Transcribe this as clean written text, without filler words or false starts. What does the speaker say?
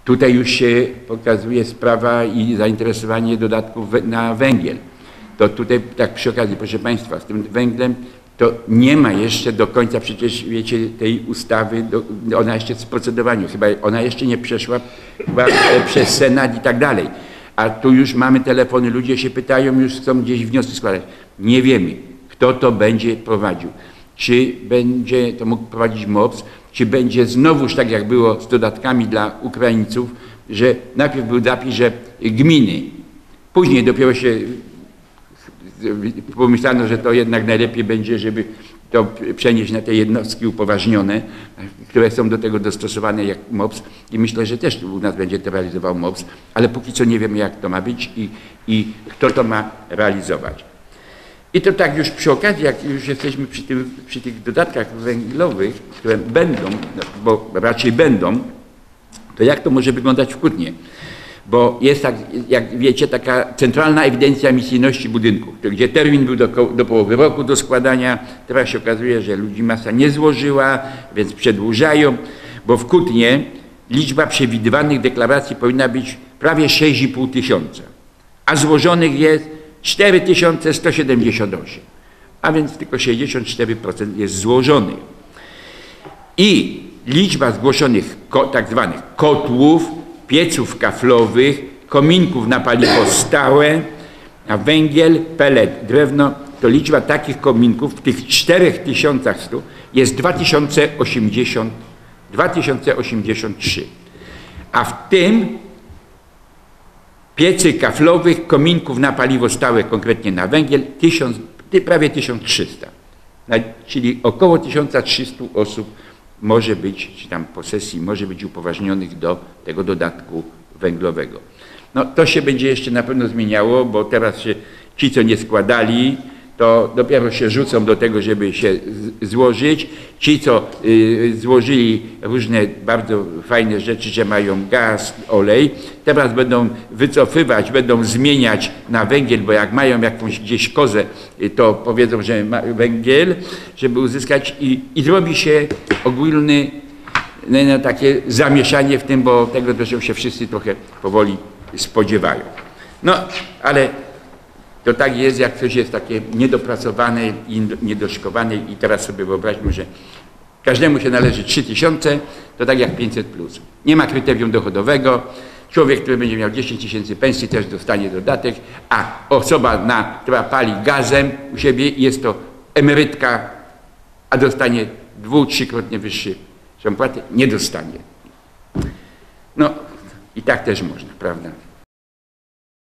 Tutaj już się pokazuje sprawa i zainteresowanie dodatków na węgiel. To tutaj tak przy okazji, proszę Państwa, z tym węglem to nie ma jeszcze do końca przecież, wiecie, tej ustawy, ona jeszcze jest w procedowaniu, chyba ona jeszcze nie przeszła chyba przez Senat i tak dalej. A tu już mamy telefony, ludzie się pytają, już chcą gdzieś wnioski składać. Nie wiemy, kto to będzie prowadził. Czy będzie to mógł prowadzić MOPS, czy będzie znowuż tak jak było z dodatkami dla Ukraińców, że najpierw był zapis, że gminy, później dopiero się pomyślano, że to jednak najlepiej będzie, żeby to przenieść na te jednostki upoważnione, które są do tego dostosowane jak MOPS i myślę, że też u nas będzie to realizował MOPS, ale póki co nie wiemy jak to ma być i kto to ma realizować. I to tak już przy okazji, jak już jesteśmy przy tych dodatkach węglowych, które będą, bo raczej będą, to jak to może wyglądać w Kutnie? Bo jest, tak, jak wiecie, taka centralna ewidencja emisyjności budynków, gdzie termin był do połowy roku do składania. Teraz się okazuje, że ludzi masa nie złożyła, więc przedłużają, bo w Kutnie liczba przewidywanych deklaracji powinna być prawie 6,5 tysiąca, a złożonych jest 4178, a więc tylko 64% jest złożonych. I liczba zgłoszonych tak zwanych kotłów, pieców kaflowych, kominków na paliwo stałe, a węgiel, pelet, drewno, to liczba takich kominków w tych 4100 jest 2083. A w tym piecy kaflowych, kominków na paliwo stałe, konkretnie na węgiel, prawie 1300. Czyli około 1300 osób może być, czy tam posesji może być upoważnionych do tego dodatku węglowego. No to się będzie jeszcze na pewno zmieniało, bo teraz się ci, co nie składali, to dopiero się rzucą do tego, żeby się złożyć. Ci, co złożyli różne bardzo fajne rzeczy, że mają gaz, olej, teraz będą wycofywać, będą zmieniać na węgiel, bo jak mają jakąś gdzieś kozę, to powiedzą, że ma węgiel, żeby uzyskać i zrobi się ogólne takie zamieszanie w tym, bo tego zresztą się wszyscy trochę powoli spodziewają. No, ale to tak jest, jak coś jest takie niedopracowane i niedoszkowane i teraz sobie wyobraźmy, że każdemu się należy 3000, to tak jak 500+. Nie ma kryterium dochodowego. Człowiek, który będzie miał 10 000 pensji, też dostanie dodatek, a osoba, która pali gazem u siebie, jest to emerytka, a dostanie 2-3-krotnie wyższy płatę, nie dostanie. No i tak też można, prawda?